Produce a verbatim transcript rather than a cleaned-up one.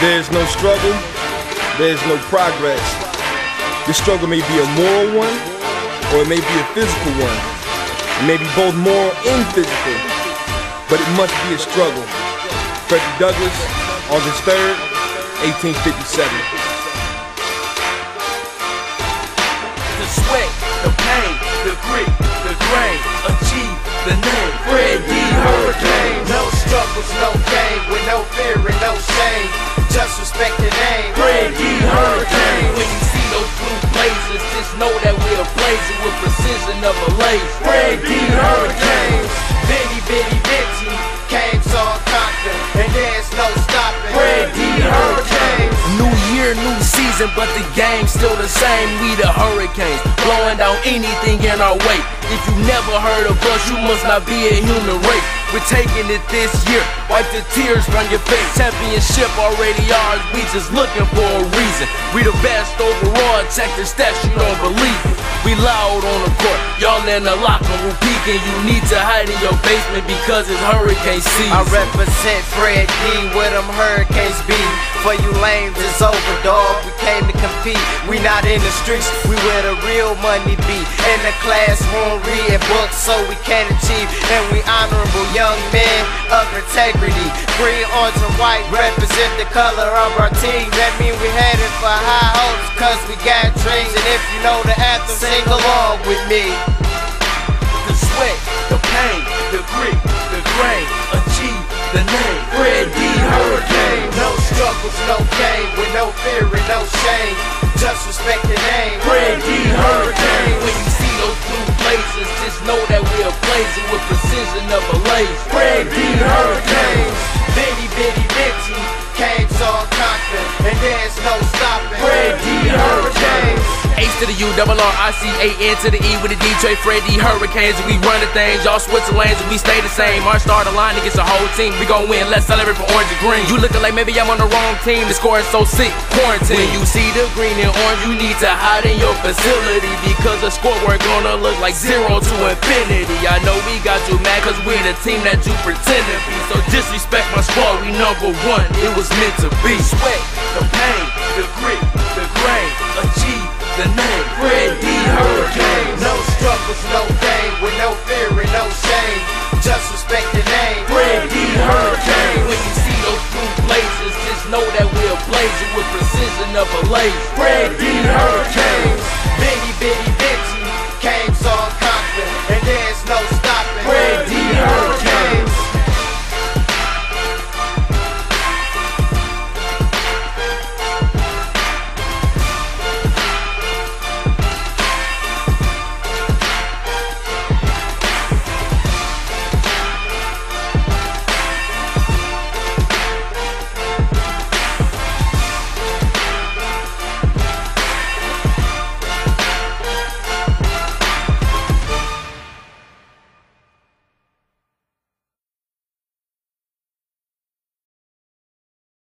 There is no struggle, there is no progress. Your struggle may be a moral one, or it may be a physical one. It may be both moral and physical, but it must be a struggle. Frederick Douglass, August third, eighteen fifty-seven. The sweat, the pain, the grit, the grain, achieve the name, Fred D. Hurricane. No struggles, no gain, with no fear and no shame. Just respect the name, Fred D. Hurricane. When you see those blue blazers, just know that we're blazing with precision of a laser. Fred D. Hurricane. Bitty, bitty, bitty, came, saw, conquer, and there's no stopping. Fred D. Hurricane. New year, new season, but the game's still the same. We the Hurricanes, blowing down anything in our way. If you never heard of us, you must not be a human race. We're taking it this year, wipe the tears from your face. Championship already ours, we just looking for a reason. We the best overall, check the stats, you don't believe it. We loud on the court, y'all in the locker room peeking. You need to hide in your basement because it's hurricane season. I represent Fred D, where them hurricanes be. For you lames, it's over, dog. We came to compete. We not in the streets, we where the real money be. In the classroom, reading books so we can achieve. And we honorable young men of integrity. Green, orange, and white represent the color of our team. That mean we headed for high hopes, cause we got dreams. And if you know the anthem, sing along with me. The sweat, the pain, the grit, the grain, achieve the name, Fred D. Hurricane. No struggles, no gain, with no fear and no shame. Just respect the name, Fred D. Hurricane. When you see those blue blazers, just know that we're blazing with precision of a laser. Fred D. Hurricane. Bitty, bitty, bitty, came, saw, conquer, and there's no stopping. Fred D. Hurricane. H to the U, double R, I C A N to the E with the Detroit Fred D. Hurricanes. We run the things, y'all switch the lanes and we stay the same. Our starter line against the whole team, we gon' win, let's celebrate for orange and green. You looking like maybe I'm on the wrong team, the score is so sick, quarantine. When you see the green and orange, you need to hide in your facility, because the scoreboard gonna look like zero to infinity. I know we got you mad cause we're the team that you pretend to be, so disrespect my squad, we number one, it was meant to be. Sweat, the pain, the grit, the grain, achieve the name, Fred D. Hurricane. No struggles, no gain, with no fear and no shame. Just respect the name, Fred D. Hurricane. When you see those blue blazers, just know that we're blazing with precision of a laser. Fred D. Hurricane.